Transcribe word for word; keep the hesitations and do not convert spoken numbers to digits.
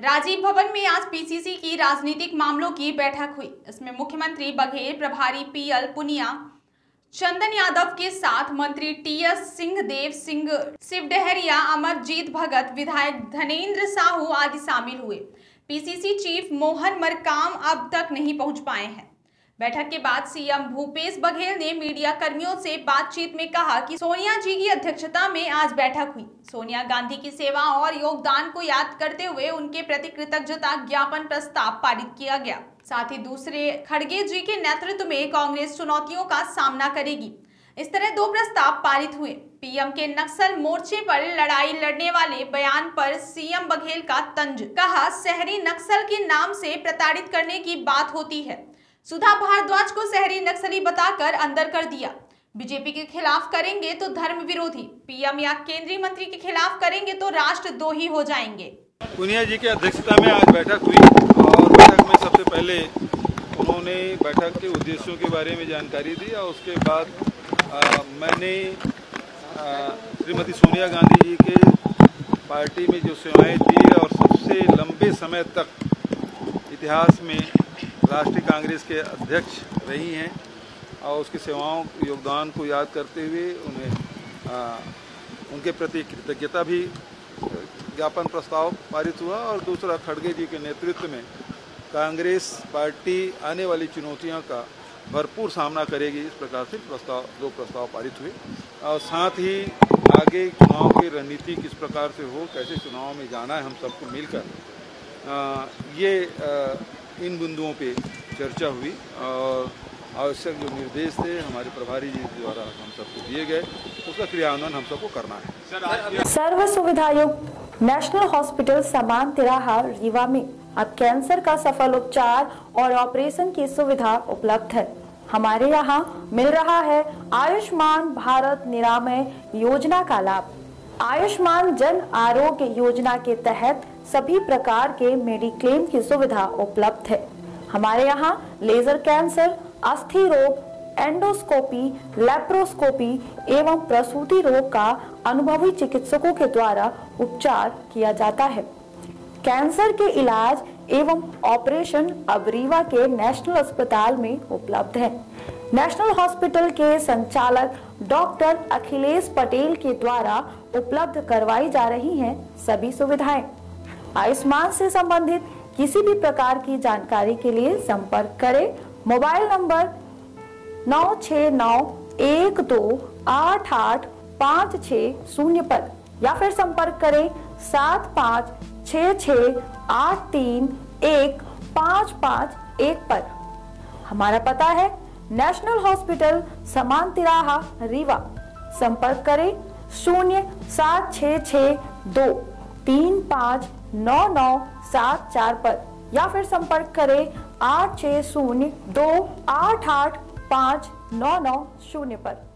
राजीव भवन में आज पीसीसी की राजनीतिक मामलों की बैठक हुई। इसमें मुख्यमंत्री बघेल प्रभारी पीएल पुनिया, चंदन यादव के साथ मंत्री टीएस सिंहदेव सिंह, शिव डहरिया, अमरजीत भगत, विधायक धनेंद्र साहू आदि शामिल हुए। पीसीसी चीफ मोहन मरकाम अब तक नहीं पहुंच पाए हैं। बैठक के बाद सीएम भूपेश बघेल ने मीडिया कर्मियों से बातचीत में कहा कि सोनिया जी की अध्यक्षता में आज बैठक हुई। सोनिया गांधी की सेवा और योगदान को याद करते हुए उनके प्रति कृतज्ञता ज्ञापन प्रस्ताव पारित किया गया। साथ ही दूसरे खड़गे जी के नेतृत्व में कांग्रेस चुनौतियों का सामना करेगी। इस तरह दो प्रस्ताव पारित हुए। पीएम के नक्सल मोर्चे पर लड़ाई लड़ने वाले बयान पर सीएम बघेल का तंज, कहा शहरी नक्सल के नाम से प्रताड़ित करने की बात होती है। सुधा भारद्वाज को शहरी नक्सली बताकर अंदर कर दिया। बीजेपी के खिलाफ करेंगे तो धर्म विरोधी, पीएम या केंद्रीय मंत्री के खिलाफ करेंगे तो राष्ट्रद्रोही हो जाएंगे। पुनिया जी की अध्यक्षता में आज बैठक हुई और बैठक में सबसे पहले उन्होंने बैठक के उद्देश्यों के बारे में जानकारी दी और उसके बाद आ, मैंने श्रीमती सोनिया गांधी जी के पार्टी में जो सेवाएं दी और सबसे लंबे समय तक इतिहास में राष्ट्रीय कांग्रेस के अध्यक्ष रही हैं और उसकी सेवाओं योगदान को याद करते हुए उन्हें आ, उनके प्रति कृतज्ञता भी ज्ञापन प्रस्ताव पारित हुआ। और दूसरा, खड़गे जी के नेतृत्व में कांग्रेस पार्टी आने वाली चुनौतियों का भरपूर सामना करेगी, इस प्रकार से प्रस्ताव दो प्रस्ताव पारित हुए। और साथ ही आगे चुनाव की रणनीति किस प्रकार से हो, कैसे चुनाव में जाना है, हम सबको मिलकर आ, ये आ, इन बिंदुओं पे चर्चा हुई और आवश्यक जो निर्देश थे हमारे प्रभारी जी द्वारा हम सबको दिए गए, उसका क्रियान्वयन हम सबको करना है। सर्व सुविधायुक्त नेशनल हॉस्पिटल समान तिराहा रीवा में अब कैंसर का सफल उपचार और ऑपरेशन की सुविधा उपलब्ध है। हमारे यहाँ मिल रहा है आयुष्मान भारत निरामय योजना का लाभ। आयुष्मान जन आरोग्य योजना के तहत सभी प्रकार के मेडिक्लेम की सुविधा उपलब्ध है। हमारे यहाँ लेजर कैंसर, अस्थि रोग, एंडोस्कोपी, लेप्रोस्कोपी एवं प्रसूति रोग का अनुभवी चिकित्सकों के द्वारा उपचार किया जाता है। कैंसर के इलाज एवं ऑपरेशन अब रीवा के नेशनल अस्पताल में उपलब्ध है। नेशनल हॉस्पिटल के संचालक डॉक्टर अखिलेश पटेल के द्वारा उपलब्ध करवाई जा रही हैं सभी सुविधाएं। आयुष्मान से संबंधित किसी भी प्रकार की जानकारी के लिए संपर्क करें मोबाइल नंबर नौ छह नौ एक दो आठ आठ पाँच छह शून्य पर या फिर संपर्क करें सात पाँच छह छह आठ तीन एक पाँच पाँच एक पर। हमारा पता है नेशनल हॉस्पिटल समान तिराहा रीवा। संपर्क करें शून्य सात छह छह दो तीन पाँच नौ नौ सात चार पर या फिर संपर्क करें आठ छह शून्य दो आठ आठ पाँच नौ नौ शून्य पर।